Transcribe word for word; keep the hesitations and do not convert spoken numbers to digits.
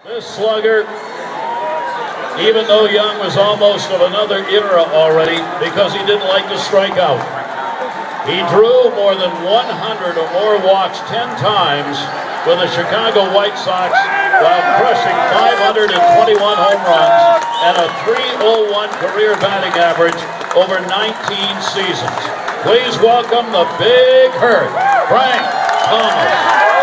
This slugger, even though Young was almost of another era already because he didn't like to strike out, he drew more than one hundred or more walks ten times with the Chicago White Sox while crushing five hundred twenty-one home runs and a three oh one career batting average over nineteen seasons. Please welcome the Big Hurt, Frank Thomas.